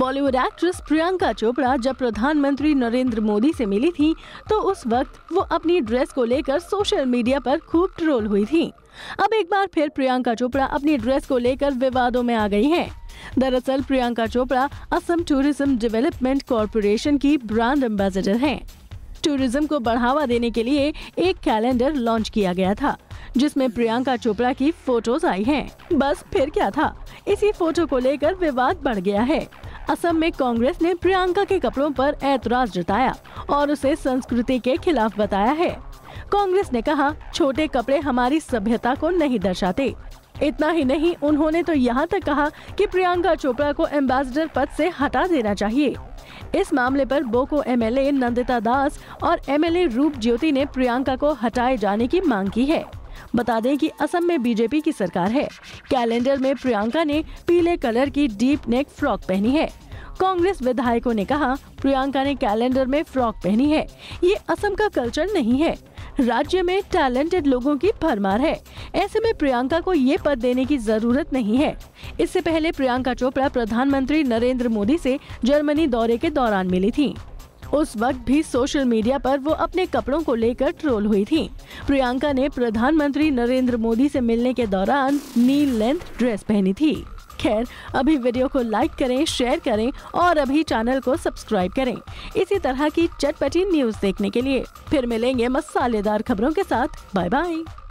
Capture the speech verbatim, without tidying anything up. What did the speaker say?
Bollywood actress Priyanka Chopra जब प्रधानमंत्री नरेंद्र मोदी से मिली थी तो उस वक्त वो अपनी ड्रेस को लेकर सोशल मीडिया पर खूब ट्रोल हुई थी। अब एक बार फिर प्रियंका चोपड़ा अपनी ड्रेस को लेकर विवादों में आ गई हैं। दरअसल Priyanka Chopra Assam tourism development corporation की ब्रांड एम्बेसडर हैं। टूरिज्म को बढ़ावा देने के लिए एक कैलेंडर लॉन्च किया गया था जिसमें प्रियंका चोपड़ा की फोटोज आई हैं। बस फिर क्या था, इसी फोटो को लेकर विवाद बढ़ गया है। असम में कांग्रेस ने प्रियंका के कपड़ों पर ऐतराज जताया और उसे संस्कृति के खिलाफ बताया है। कांग्रेस ने कहा, छोटे कपड़े हमारी सभ्यता को नहीं दर्शाते। इतना ही नहीं, उन्होंने तो यहाँ तक कहा कि प्रियंका चोपड़ा को एम्बेसडर पद से हटा देना चाहिए। इस मामले पर बोको एमएलए नंदिता दास और एमएलए रूप ज्योति ने प्रियंका को हटाए जाने की मांग की है। बता दें कि असम में बीजेपी की सरकार है। कैलेंडर में प्रियंका ने पीले कलर की डीप नेक फ्रॉक पहनी है। कांग्रेस विधायकों ने कहा, प्रियंका ने कैलेंडर में फ्रॉक पहनी है, ये असम का कल्चर नहीं है। राज्य में टैलेंटेड लोगों की भरमार है, ऐसे में प्रियंका को ये पद देने की जरूरत नहीं है। इससे पहले प्रियंका चोपड़ा प्रधानमंत्री नरेंद्र मोदी से जर्मनी दौरे के दौरान मिली थी। उस वक्त भी सोशल मीडिया पर वो अपने कपड़ों को लेकर ट्रोल हुई थी। प्रियंका ने प्रधानमंत्री नरेंद्र मोदी से मिलने के दौरान नी लेंथ ड्रेस पहनी थी। खैर, अभी वीडियो को लाइक करें, शेयर करें और अभी चैनल को सब्सक्राइब करें इसी तरह की चटपटी न्यूज देखने के लिए। फिर मिलेंगे मसालेदार खबरों के साथ। Bye bye.